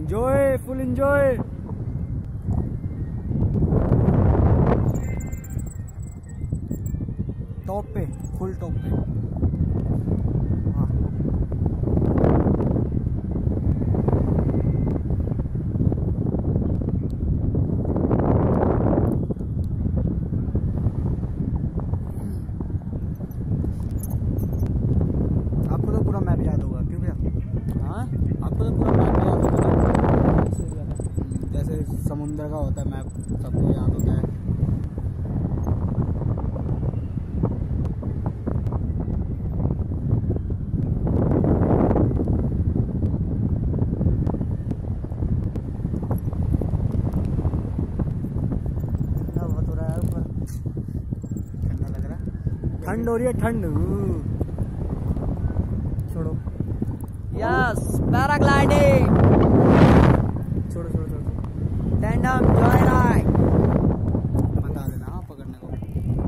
Enjoy, full enjoy. Top पे, full top पे। आपको तो पूरा मैप याद होगा क्यों भैया? हाँ, आपको तो पूरा मैप याद होगा। जैसे समुद्र का होता है मैप, सबको याद होता है। बहुत हो रहा है ऊपर, ठंडा लग रहा है, ठंड हो रही है, ठंड। छोड़ो, यस, पैराग्लाइडिंग। छोड़ो छोड़ो छोड़ो, टैंडम जॉय राइड। बता देना हाँ पकड़ने को।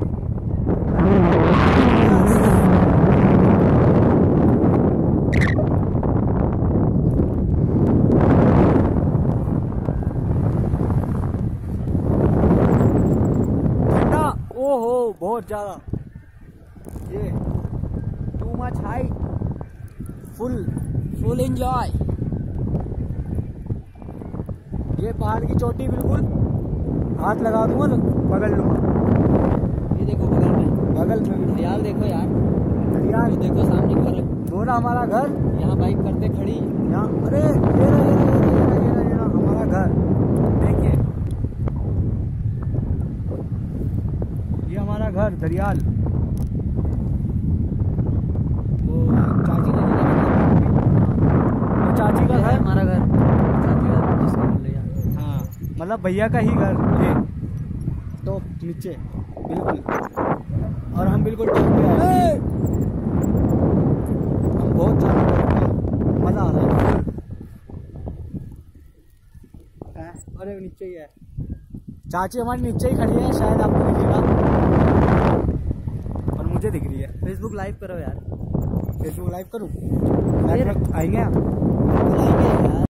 ठंडा, ओहो बहुत ज्यादा, ये too much high, full enjoy. ये पहाड़ की चोटी बिल्कुल हाथ लगा दूंगा तो पकड़ लूंगा। ये देखो बगल में दरियाल देखो यार, दरियाल देखो, सामने घर है, वो ना हमारा घर। यहाँ बाइक करते खड़ी, यहाँ अरे ये रहा हमारा घर। देखिए ये हमारा घर दरियाल। चाची का घर, हमारा घर, चाची का जिसको बोल रही है। हाँ मतलब भैया का ही घर ये, तो नीचे बिल्कुल, और हम बिल्कुल टॉप पे आए। हम बहुत ज्यादा टॉप पे, मजा आ रहा है। अरे नीचे ही है, चाची हमारी नीचे ही खड़ी है, शायद आपको दिखेगा, और मुझे दिख रही है। फेसबुक लाइव करो यार, फेसबुक लाइव करूँ? आएंगे आप?